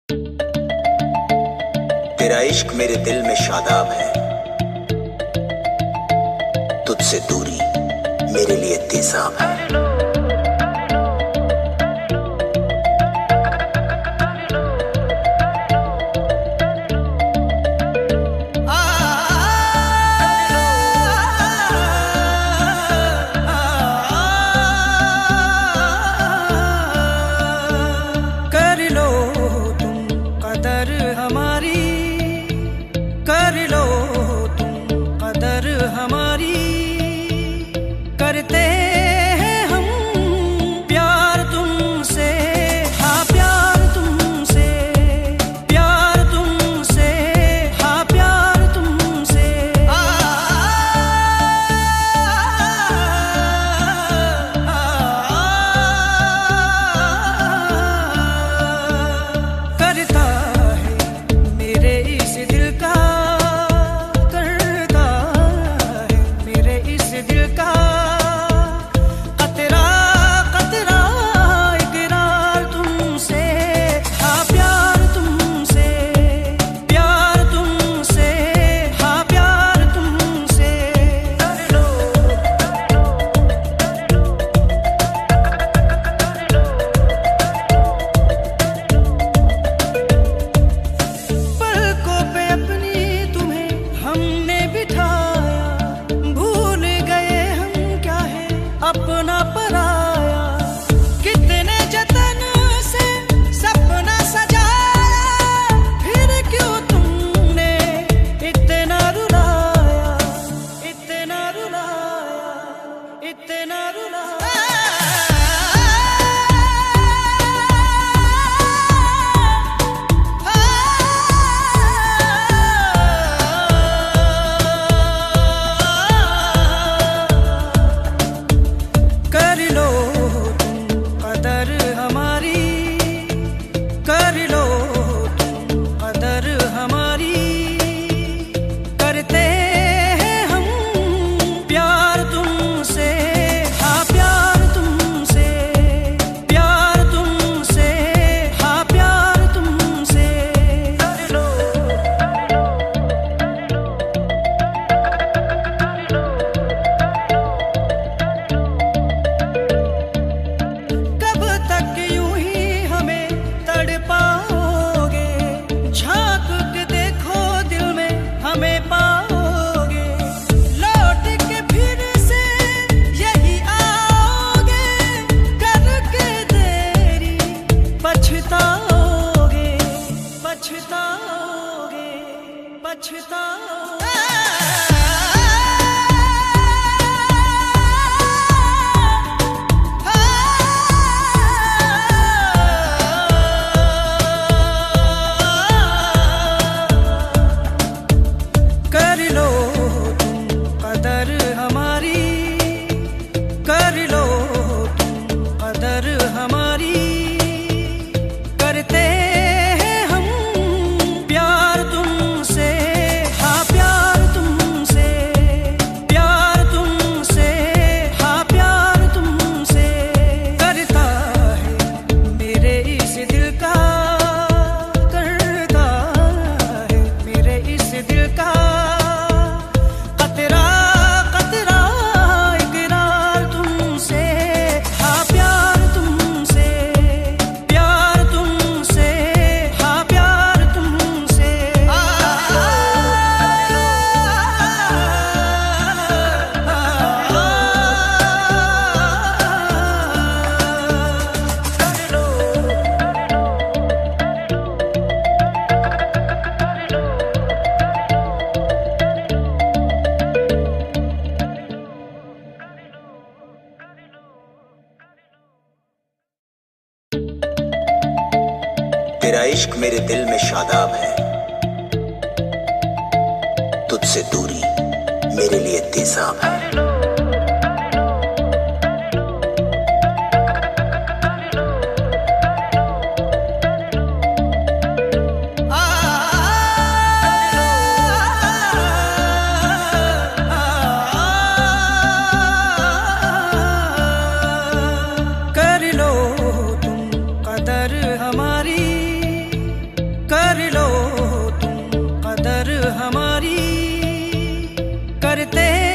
तेरा इश्क मेरे दिल में शादाब है, तुझसे दूरी मेरे लिए तेजाब है। करते हैं हम प्यार तुमसे, हाँ प्यार तुमसे, प्यार तुमसे, हाँ प्यार तुमसे। करता है मेरे इस दिल का, करता है मेरे इस दिल का अपना पराया। कितने जतन से सपना सजाया, फिर क्यों तुमने इतना रुलाया, इतना रुलाया, इतना रुलाया। कर लो तुम कदर हमारी, कर लो तुम कदर हमारी। करते हैं हम प्यार तुमसे, हाँ प्यार तुमसे, प्यार तुमसे, हाँ प्यार तुमसे। कर लो कब तक यूं ही हमें तड़पाओगे, झांक के देखो दिल में हमें पाओगे। लौट के फिर से यही आओगे, करके देरी पछताओगे, पछताओगे, पछताओगे। कर लो तुम कदर हमारी, कर लो तुम कदर हमारी। करते हैं हम प्यार तुमसे, हाँ प्यार तुमसे, प्यार तुमसे, हाँ प्यार तुमसे। करता है मेरे इस दिल का, करता है मेरे इस दिल का कतरा कतरा इकरार तुमसे, हाँ प्यार तुमसे, प्यार तुमसे, हाँ प्यार तुमसे। तेरा इश्क मेरे दिल में शादाब है, तुझसे दूरी मेरे लिए तेजाब है। कर लो तुम कदर हमारी, तेरे